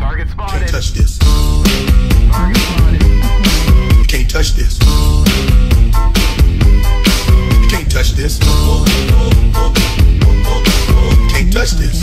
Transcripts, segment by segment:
Target spotted. Can't touch this. Target spotted. You can't touch this. You can't touch this. Can't touch this.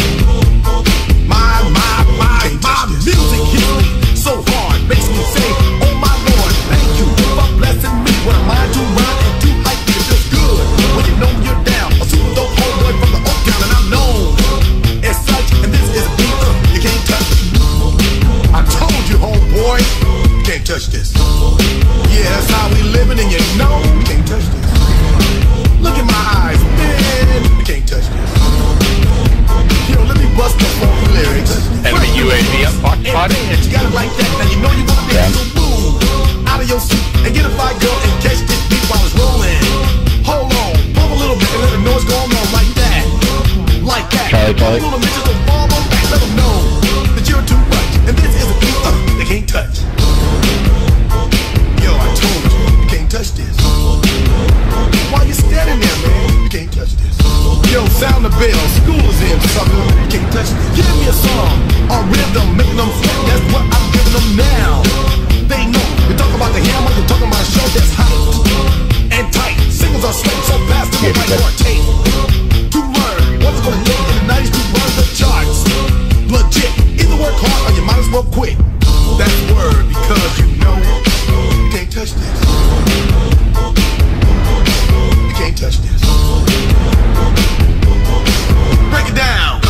My music hits me so hard, makes me say, oh my Lord, thank you for blessing me. When I'm mind too rhyme and too hype, it feels good when you know you're down. A super dope homeboy from the Oak Town, and I'm known as such. And this is a beat you can't touch. I told you, homeboy, you can't touch this. Yeah, that's how we living, and you know you can't touch this. Look in my eyes, man, you can't touch this. Yo, let me bust the funky lyrics. Enemy UAV up, spotted. You got it like that, now you know you're gonna dance. So move out of your seat and get a fire girl and catch this beat while it's rolling. Hold on, pump a little bit and let them know what's going on like that. Like that. Charlie. You wanna mention the ball on back, let them know that you're too much. And this is a beat they can't touch. Yo, I told you, you can't touch this. Why you standing there, man? You can't touch this. Yo, sound the bell, school is in, sucker. You can't touch this. Give me a song, a rhythm, making them sweat. That's what I'm giving them now. They know. We talk about the hammer, we're talking about a show that's hype and tight. Singles are sweating so fast, they might more tape. To learn what's gonna take in the 90s to run the charts. Legit, either work hard or you might as well quit. That's word, because you know you can't touch this. You can't touch this. Break it down.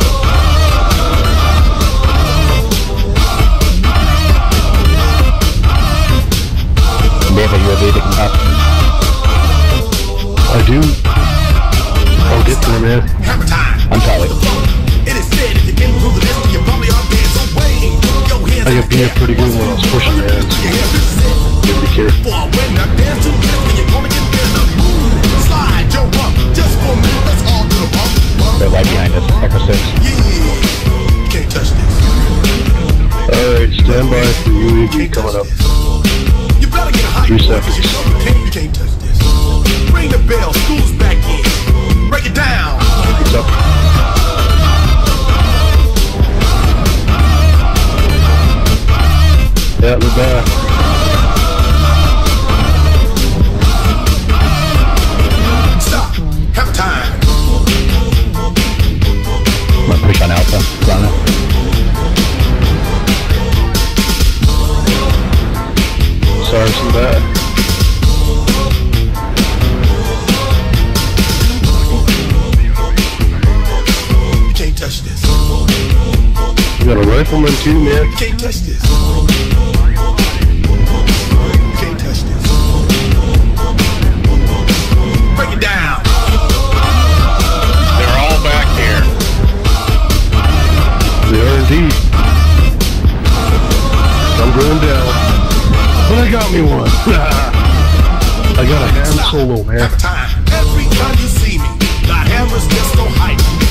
I do. I'll get to him, man. Hammer time. I'm Charlie. It is said if you get through the list, you probably are dead. So wait, your hands I got beat up pretty good when I was pushing the ads. Nobody cared. when I dance to this, and you're gonna get there. The move, slide, jump up, just for a minute. Let's all do the bump. They're right behind us. Echo 6. Yeah, can't touch this. Alright, stand by for UAV coming up. You better get hype. 3 seconds. You can't touch this. Ring the bell, school's back in. Break it down. It's up. Yeah, we're back. Stop. Have time. I'm gonna push on Alpha. Run it. Sorry, some bad. You can't touch this. You got a rifleman too, man. You can't touch this. You can't touch this. Break it down. They're all back here. They are indeed. I'm going down. But I got me one. I got a hand solo, man. Have time. Every time you see me, the hammer's just so hype.